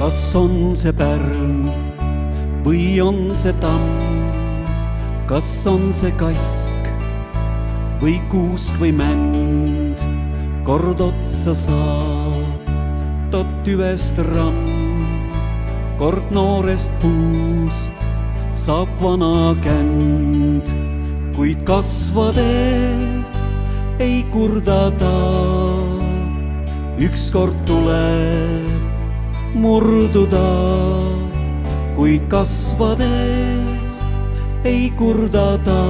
kas on see Pärn või on see tamm, kas on see kask või kuusk või mänd, kord otsa saab tot tüvest ramm, kord noorest puust saab vana känd, kuid kasvades ei kurda ta, ükskord tuleb murduda, kuid kasvades ei kurda ta,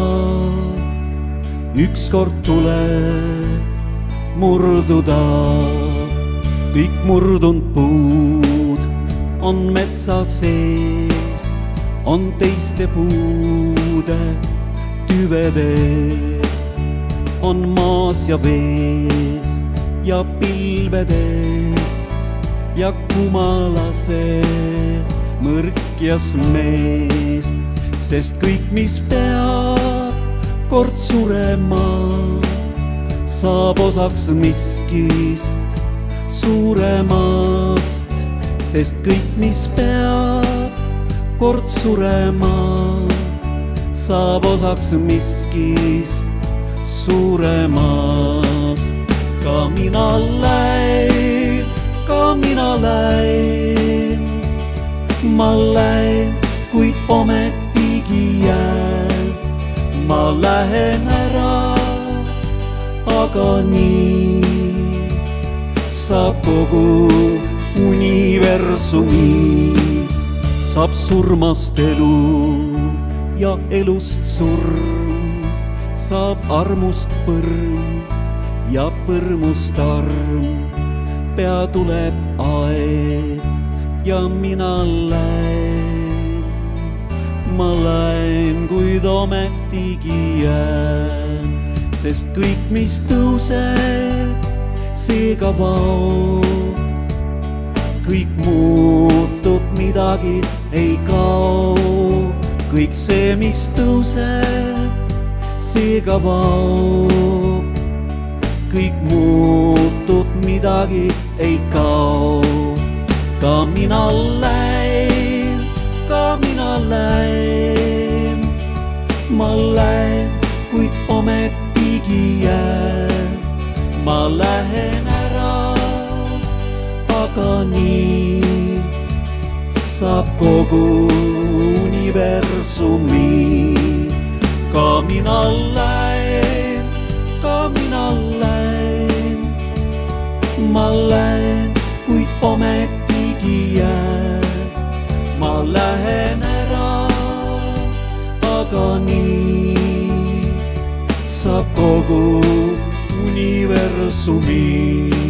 ükskord tuleb murduda. kõik murdunud puud on metsa sees, on teiste puude tüvedes, on maas ja vees ja pilvedes ja kumalase mõrkjas mees, sest kõik, mis peab kord surema, saab osaks miskist suuremast, sest kõik, mis peab kord surema, saab osaks miskist suuremast. ka mina läin, ma läin, kuid ometigi jään. ma lähen ära, aga nii saab kogu universumi. saab surmast elu ja elust surm, saab armust põrm ja põrmust arm. pea tuleb aeg ja mina lähen, ma lähen, kuid ometigi jään, sest kõik, mis tõuseb, see ka vaob, kõik muutub, midagi ei kao. kõik see, mis tõuseb, see ka vaob, kõik muutub, midagi ei kao. ka mina lähen, ma lähen, kuid ometigi jään. ma lähen ära, aga nii saab kogu universumi. ka mina lähen, ma lähen, kuid ometigi jään. ma lähen ära, aga nii saab kogu universumi.